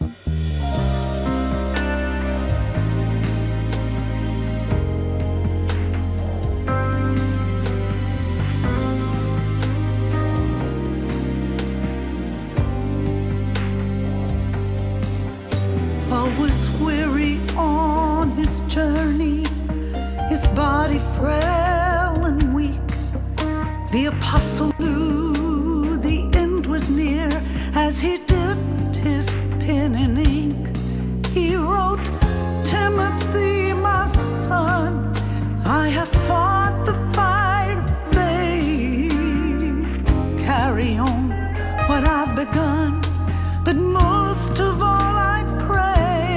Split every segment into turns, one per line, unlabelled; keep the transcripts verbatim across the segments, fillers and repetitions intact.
Was weary on his journey, his body frail and weak. The apostle knew the end was near as he dipped his pen in ink. He wrote, Timothy, my son, I have fought the fight of faith. Carry on what I've begun, but most of all I pray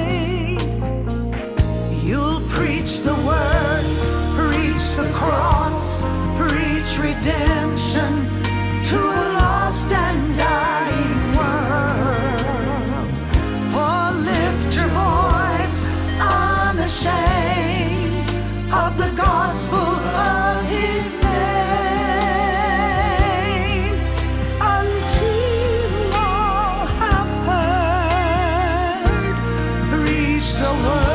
you'll preach the word, preach the cross, preach redemption to a lost and dying world. Oh, lift your voice unashamed of the gospel of his name, until all have heard, preach the word.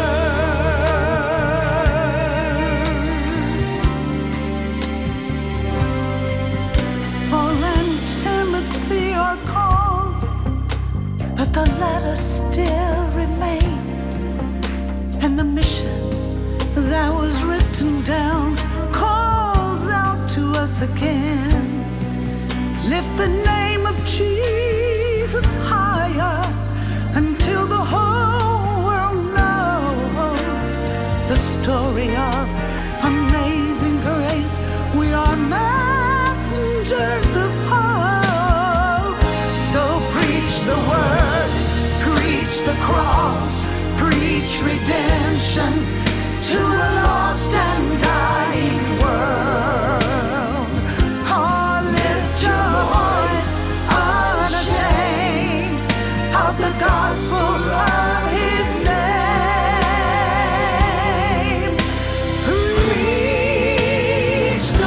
But the letters still remain, and the mission that was written down calls out to us again. Lift the name of Jesus higher until the whole world knows the story of amazing grace. We are messengers of hope, so preach the word, preach the cross, preach redemption to a lost and dying world. Oh, lift your voice unashamed of the gospel of his name. Preach the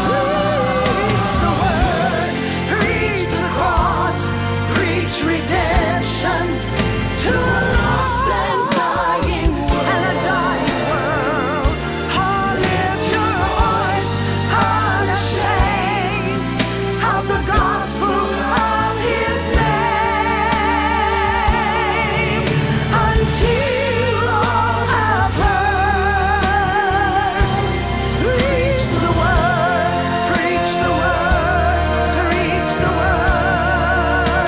word, preach the cross, preach redemption to a lost and dying world. And a dying world. Oh, lift your voice unashamed of the gospel of his name, until all have heard. Preach the word, preach the word, preach the word.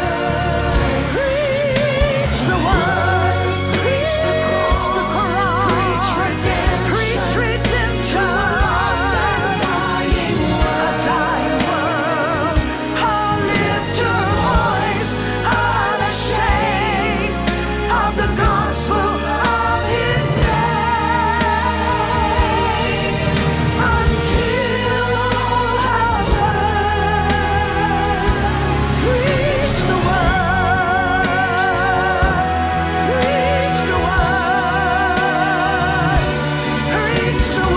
Preach the word, preach the cross, preach redemption, preach redemption to a lost and dying world. A dying world. Oh, lift your voice unashamed of the gospel of his name, until all have heard. Preach the word, preach the word, preach the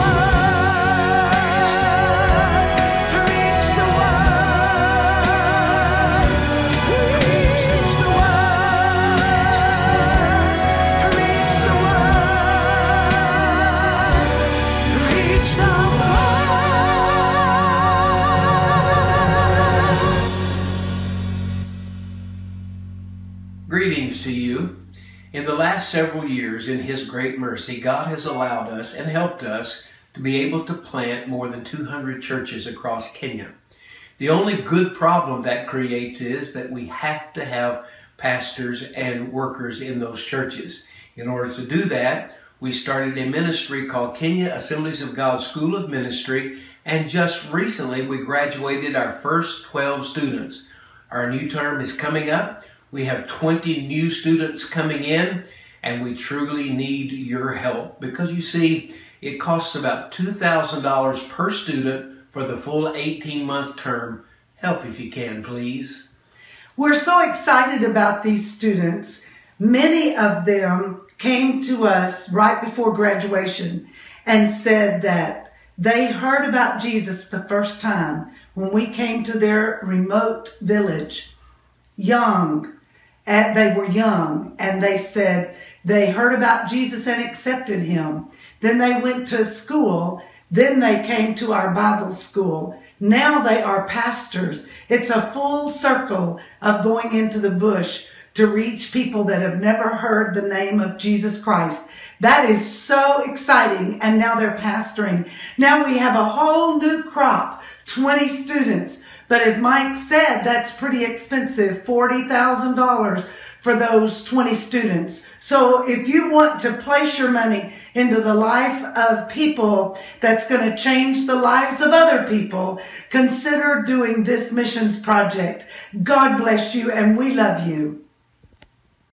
word, preach the word, preach the word, preach the word, preach the word.
Greetings to you. In the last several years, in His great mercy, God has allowed us and helped us to be able to plant more than two hundred churches across Kenya. The only good problem that creates is that we have to have pastors and workers in those churches. In order to do that, we started a ministry called Kenya Assemblies of God School of Ministry, and just recently we graduated our first twelve students. Our new term is coming up. We have twenty new students coming in, and we truly need your help because, you see, it costs about two thousand dollars per student for the full eighteen month term. Help if you can, please.
We're so excited about these students. Many of them came to us right before graduation and said that they heard about Jesus the first time when we came to their remote village, young, and they were young, and they said they heard about Jesus and accepted him. Then they went to school. Then they came to our Bible school. Now they are pastors. It's a full circle of going into the bush to reach people that have never heard the name of Jesus Christ. That is so exciting. And now they're pastoring. Now we have a whole new crop, twenty students. But as Mike said, that's pretty expensive, forty thousand dollars for those twenty students. So if you want to place your money into the life of people that's going to change the lives of other people, consider doing this missions project. God bless you, and we love you.